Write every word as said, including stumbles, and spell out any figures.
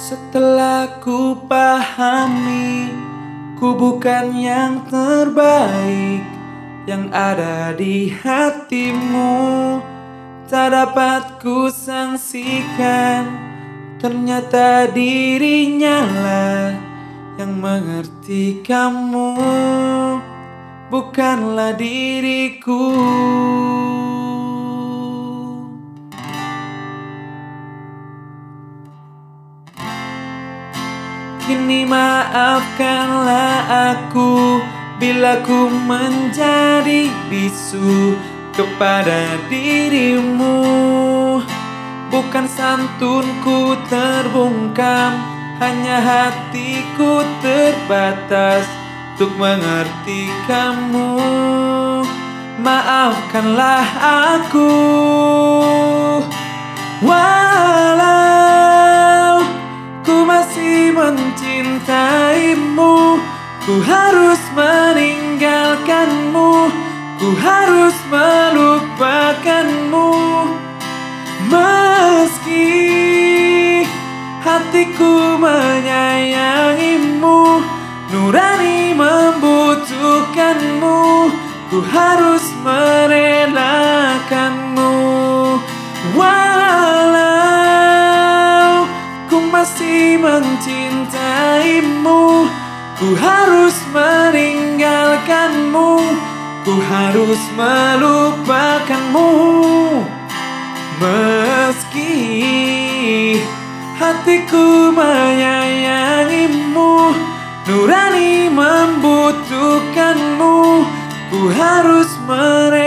Setelah ku pahami, ku bukan yang terbaik yang ada di hatimu. Tak dapat ku sangsikan, ternyata dirinya lah yang mengerti kamu, bukanlah diriku. Kini maafkanlah aku bila ku menjadi bisu kepada dirimu. Bukan santunku terbungkam, hanya hatiku terbatas untuk mengerti kamu. Maafkanlah aku, walau ku masih mencintaimu. Ku harus meninggalkanmu, ku harus melupakanmu. Meski hatiku menyayangimu, nurani membutuhkanmu, ku harus merelakanmu. Walau ku masih mencintaimu, ku harus meninggalkanmu, ku harus melupakanmu. Meski hatiku menyayangimu, nurani membutuhkanmu, ku harus merelakanmu.